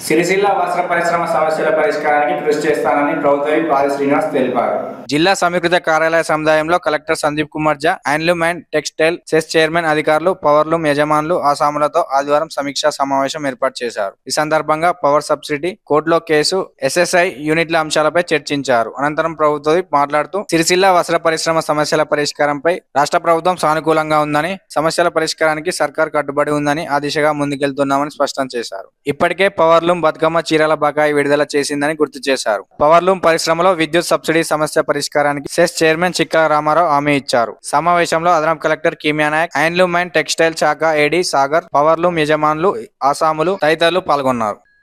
సిరిసిల్ల వస్త్ర పరిశ్రమ సమస్యల పరిష్కారానికి కృషి చేస్తానని ప్రభుత్వ పాది శ్రీనివాస్ తెలిపారు. జిల్లా సమీకృత కార్యాలయ సముదాయంలో collector Sandeep Kumar Jha, handloom and textiles chairman అధికారులు, పవర్లూమ్ యజమానులు, ఆసాములతో ఆదివారం సమీక్షా సమావేశం ఏర్పాటు చేశారు. ఈ సందర్భంగా పవర్ సబ్సిడీ, కోర్టులో కేసు, ఎస్ఎస్ఐ యూనిట్ల అంశాలపై చర్చించారు. అనంతరం ప్రభుత్వ మాట్లాడుతూ సిరిసిల్ల వస్త్ర పరిశ్రమ సమస్యల పరిష్కారంపై రాష్ట్ర ప్రభుత్వం సానుకూలంగా ఉందని, సమస్యల పరిష్కారానికి సర్కార్ కట్టుబడి ఉందని, ఆ దిశగా ముందుకెళ్తున్నామని స్పష్టం చేశారు. ఇప్పటికే పవర్లూమ్ బతుకమ్మ చీరల బకాయి విడుదల చేసిందని గుర్తు చేశారు. పవర్లూమ్ పరిశ్రమలో విద్యుత్ సబ్సిడీ సమస్య పరిష్కారానికి సెస్ చైర్మన్ చిక్కల రామారావు హామీ ఇచ్చారు. సమావేశంలో అదనపు collector Keemiya Nayak, handloom and textile శాఖ ఏడీ సాగర్, పవర్లూమ్ యజమానులు, ఆసాములు తదితరులు పాల్గొన్నారు.